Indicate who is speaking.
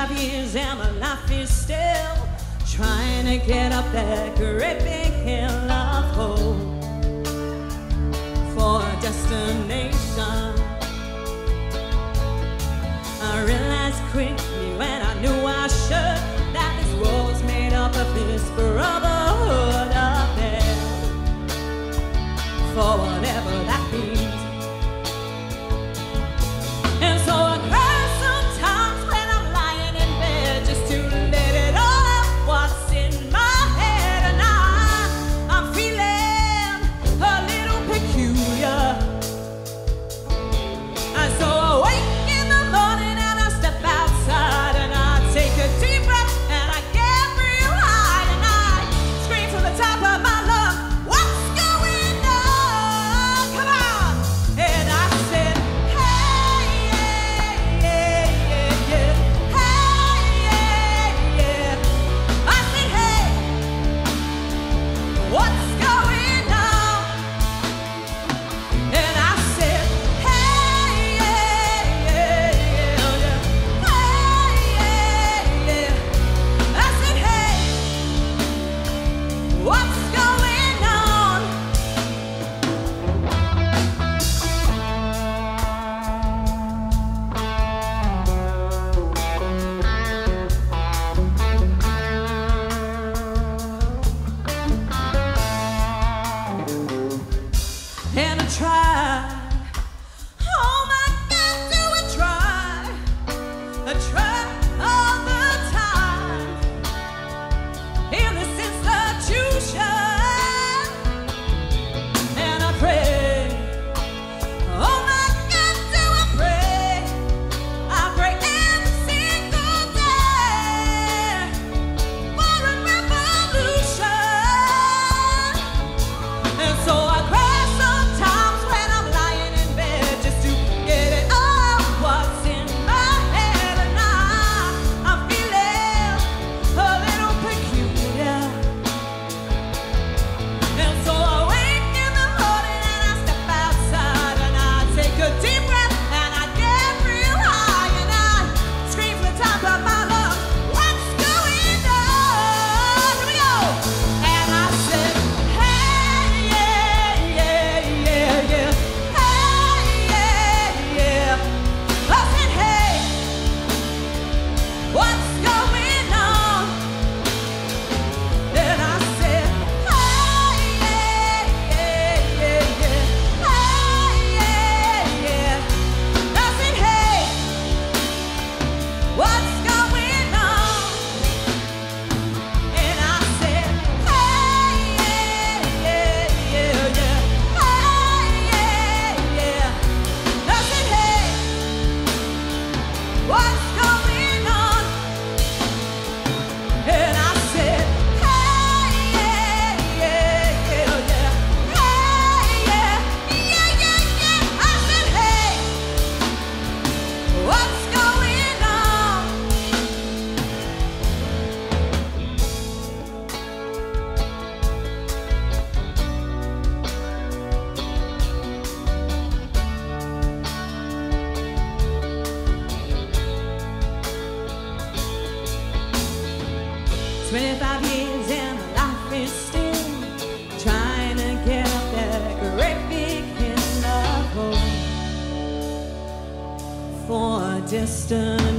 Speaker 1: 25 years and my life is still trying to get up that great big hill of hope for a destination. I realized quickly when I knew I should that this world was made up of this brotherhood of men, for whatever that means. And so I cry sometimes when I'm lying in bed just to let it all out what's in my head. And I'm feeling a little peculiar. And so I wake in the morning and I step outside and I take a deep breath and I get real high and I scream from the top of my lungs, what's going on? Come on! And I said, what's going on? And I said, hey, yeah, yeah, yeah, yeah. Hey, yeah, yeah. I said, hey, what's going on? And I try, oh my God, do I try all the time in this institution, and I pray, oh my God, do I pray every single day for a revolution, and so I cry sometimes when I'm lying in bed just to get it all what's in my head, and I'm feeling a little peculiar. And so I wake in the morning and I step outside and I take a deep breath and I get real high and I scream from the top of my lungs, what's going on? Here we go! And I said, hey, yeah, yeah, yeah, yeah. Hey, yeah, yeah. I said, hey, what's going on? And I said, hey, yeah, yeah, yeah, yeah. Hey, yeah, yeah. I said, hey, what's going on? And I said, hey, yeah, yeah, yeah, yeah. Hey, yeah, yeah. I said, hey, what's going on? And I said, hey, yeah, yeah, yeah, yeah. Hey, yeah, yeah, yeah, yeah. I said, hey, what's going on? It's 25 years and my life is still trying to get up that great big hill of hope for a distant